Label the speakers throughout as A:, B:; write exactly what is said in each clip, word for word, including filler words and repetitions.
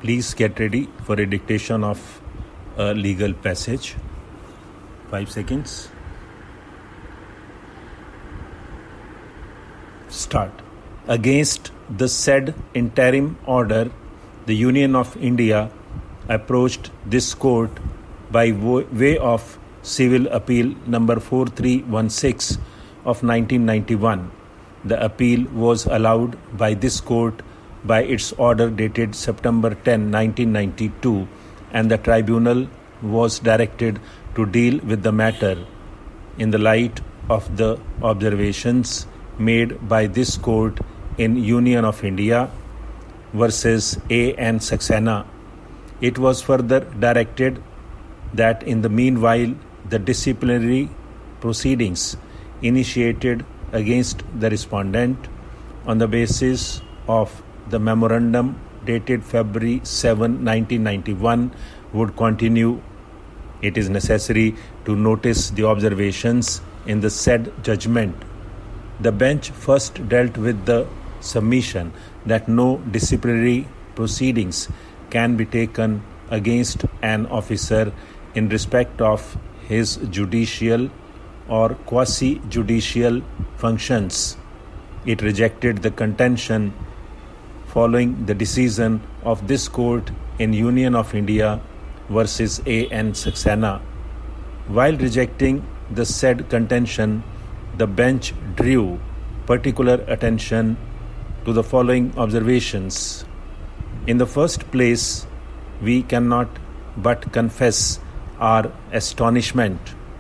A: Please get ready for a dictation of a legal passage. Five seconds. Start. Against the said interim order, the Union of India approached this court by way of Civil Appeal number four three one six of nineteen ninety-one. The appeal was allowed by this court by its order dated September tenth, nineteen ninety-two, and the tribunal was directed to deal with the matter in the light of the observations made by this court in Union of India versus A. N. Saxena. It was further directed that in the meanwhile the disciplinary proceedings initiated against the respondent on the basis of the memorandum dated February seventh, nineteen ninety-one would continue. It is necessary to notice the observations in the said judgment. The bench first dealt with the submission that no disciplinary proceedings can be taken against an officer in respect of his judicial or quasi-judicial functions. It rejected the contention following the decision of this court in Union of India versus A. N. Saxena. While rejecting the said contention, the bench drew particular attention to the following observations. In the first place, we cannot but confess our astonishment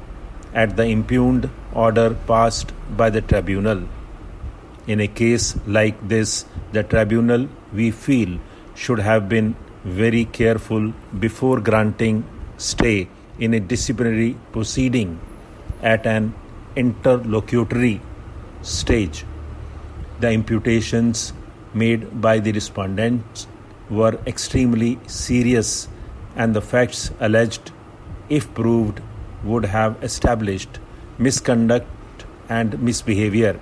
A: at the impugned order passed by the tribunal. In a case like this, the tribunal, we feel, should have been very careful before granting stay in a disciplinary proceeding at an interlocutory stage. The imputations made by the respondents were extremely serious, and the facts alleged, if proved, would have established misconduct and misbehavior.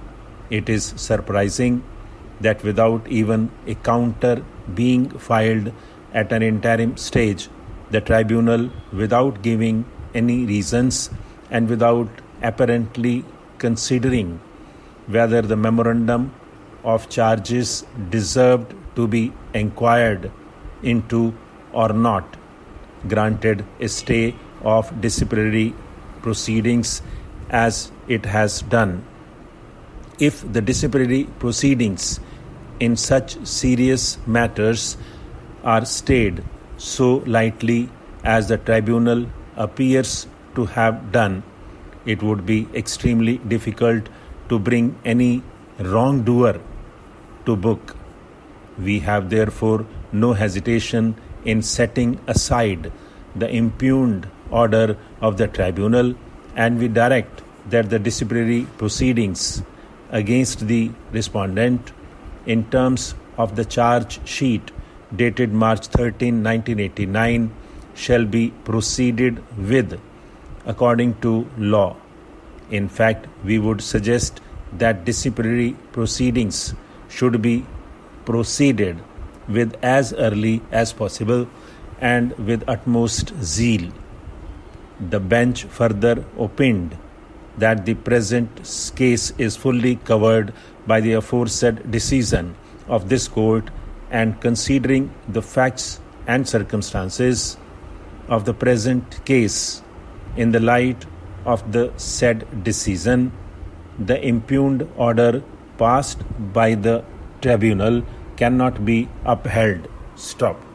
A: It is surprising that without even a counter being filed at an interim stage, the tribunal, without giving any reasons and without apparently considering whether the memorandum of charges deserved to be inquired into or not, granted a stay of disciplinary proceedings as it has done. If the disciplinary proceedings in such serious matters are stayed so lightly as the tribunal appears to have done, it would be extremely difficult to bring any wrongdoer to book. We have therefore no hesitation in setting aside the impugned order of the tribunal, and we direct that the disciplinary proceedings against the respondent in terms of the charge sheet dated March thirteenth, nineteen eighty-nine shall be proceeded with according to law. In fact, we would suggest that disciplinary proceedings should be proceeded with as early as possible and with utmost zeal. The bench further opined that the present case is fully covered by the aforesaid decision of this court, and considering the facts and circumstances of the present case in the light of the said decision, the impugned order passed by the tribunal cannot be upheld. Stop.